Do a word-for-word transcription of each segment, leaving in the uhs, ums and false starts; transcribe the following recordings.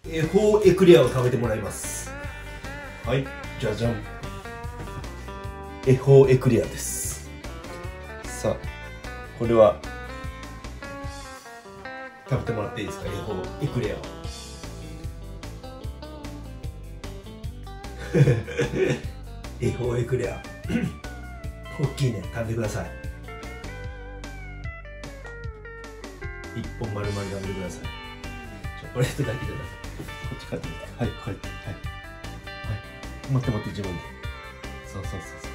恵方エクレアを食べてもらいます。はい、じゃじゃん。恵方エクレアです。さあ、これは食べてもらっていいですか？恵方エクレアを。恵方エクレア大きいね、食べてください。一本丸々食べてください。チョコレートだけじゃなくて、こっち買ってみて。はい、これ、はい、はい。持って持って自分で。そうそうそうそう。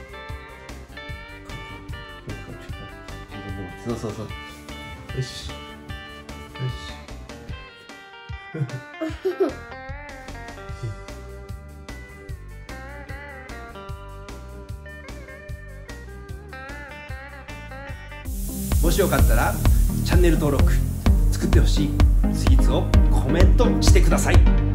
自分で持って、そうそうそう。よし。よし。もしよかったらチャンネル登録、作ってほしいスイーツをコメントしてください。